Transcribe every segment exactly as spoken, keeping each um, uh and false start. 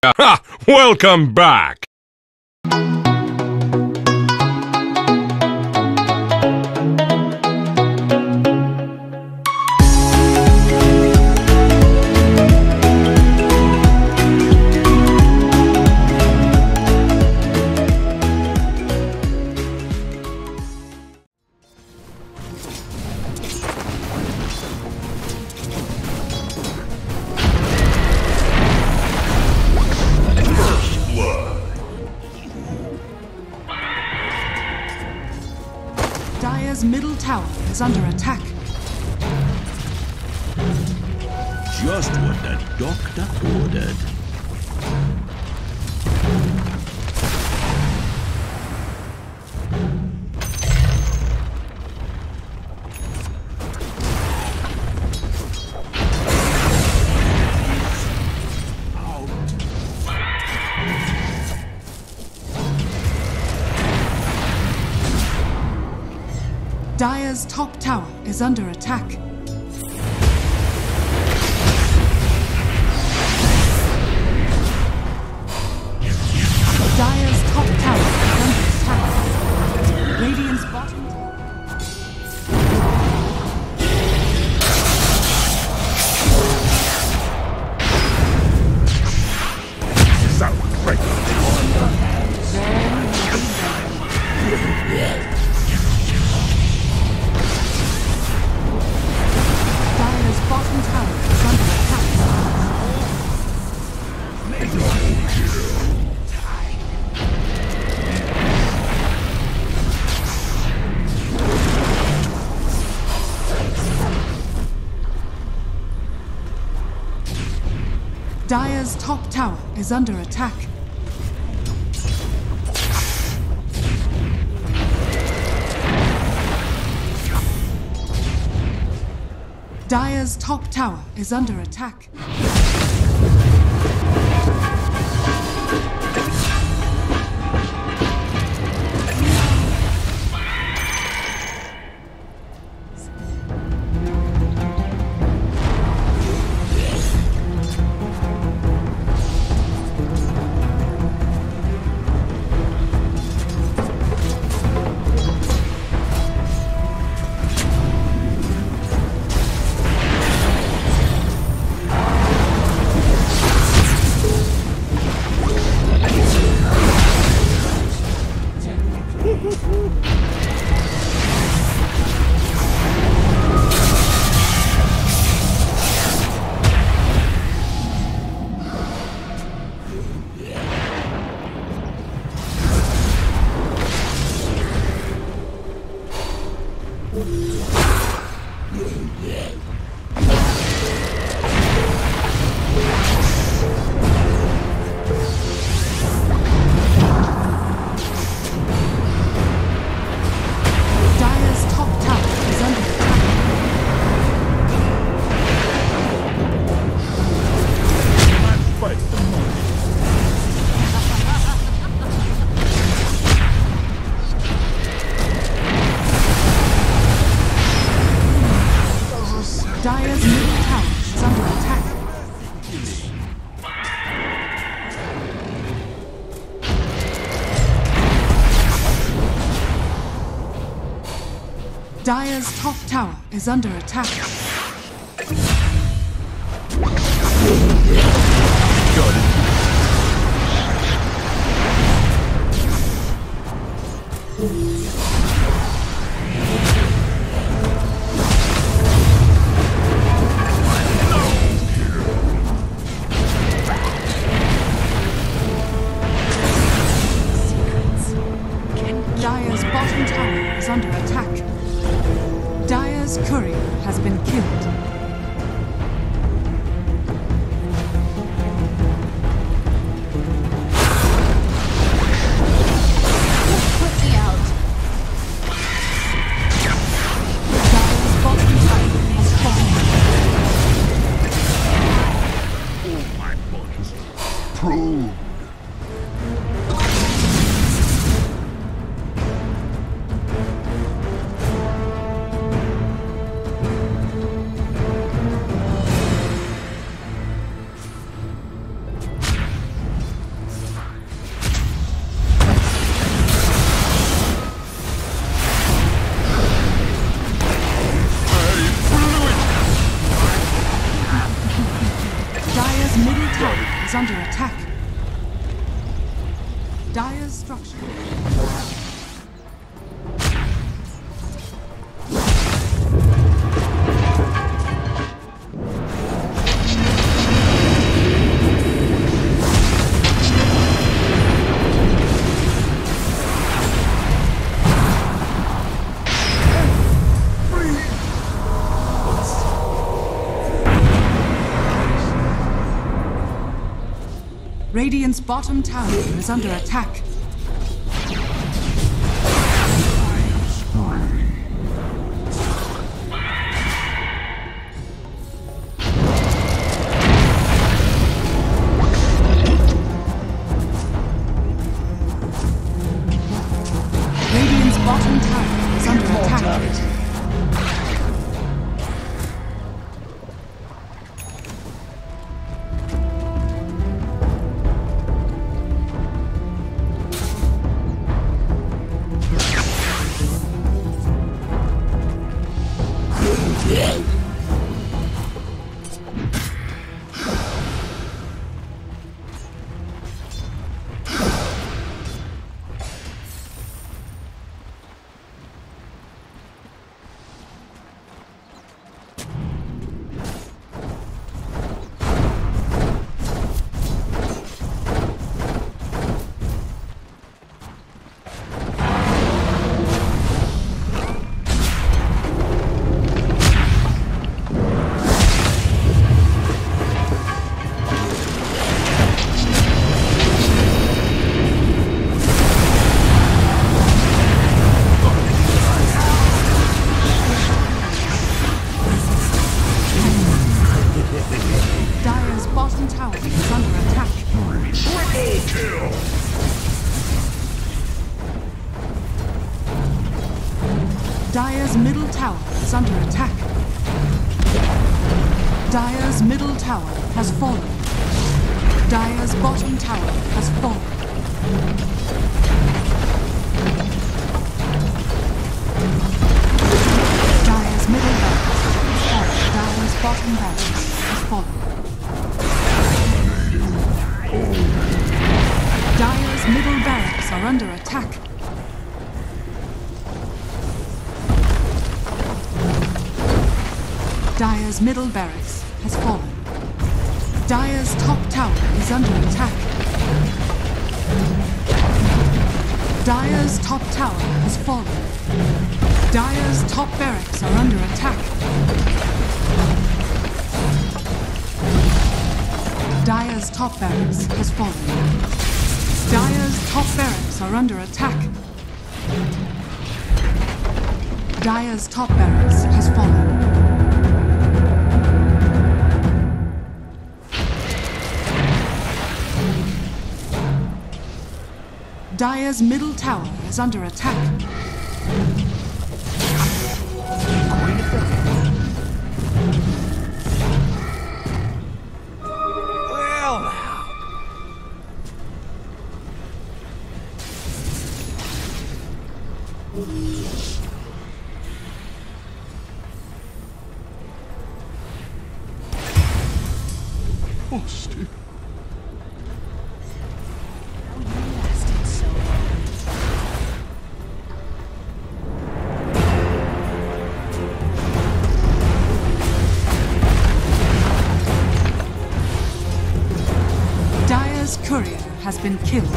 Ha! Welcome back! Dire's middle tower is under attack. Just what the doctor ordered. Dire's top tower is under attack. Dire's top tower is under attack. Radiant's bottom tower. Sound great. Dire's bottom tower is under attack. Dire's top tower is under attack. Dire's top tower is under attack. Dire's middle tower is under attack. Dire's top tower is under attack. Got it. Dire's bottom tower is under attack. Dire's courier has been killed. Put me out. Dire's bottom tower has fallen. Oh, my body's probed. is under attack. Dire's structure. Radiant's bottom tower is under attack. Radiant's bottom tower is under attack. Dire's middle tower is under attack. Dire's middle tower has fallen. Dire's bottom tower has fallen. Dire's middle barracks has fallen. Dire's bottom barracks has fallen. Dire's middle barracks are under attack. Dire's middle barracks has fallen. Dire's top tower is under attack. Dire's top tower has fallen. Dire's top barracks are under attack. Dire's top barracks has fallen. Dire's top barracks are under attack. Dire's top barracks has fallen. Dire's middle tower is under attack. Well now. Oh, Steve. Dire's courier has been killed.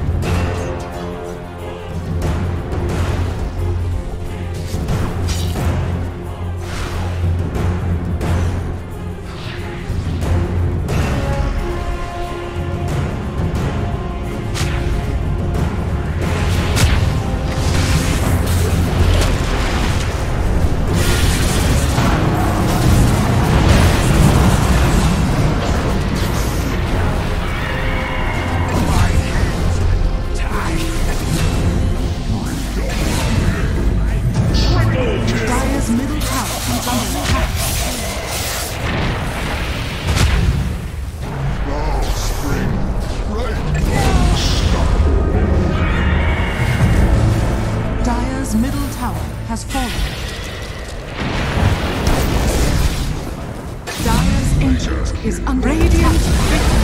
Has fallen. Dire's ancient is unradiant.